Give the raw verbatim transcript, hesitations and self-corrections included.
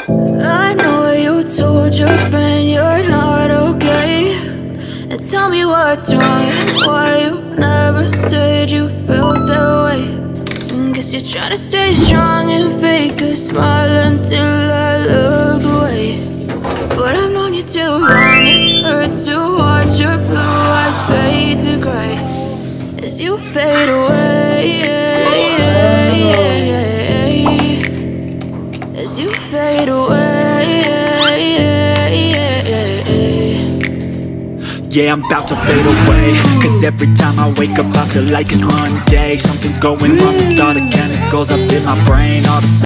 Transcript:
I know you told your friend you're not okay, and tell me what's wrong, why you never said you felt that way. Guess you're trying to stay strong and fake a smile until I look away. But I've known you too long, it hurts to watch your blue eyes fade to grey as you fade away, as you fade away. Yeah, I'm about to fade away, cause every time I wake up I feel like it's Monday. Something's going wrong with all the chemicals up in my brain. All the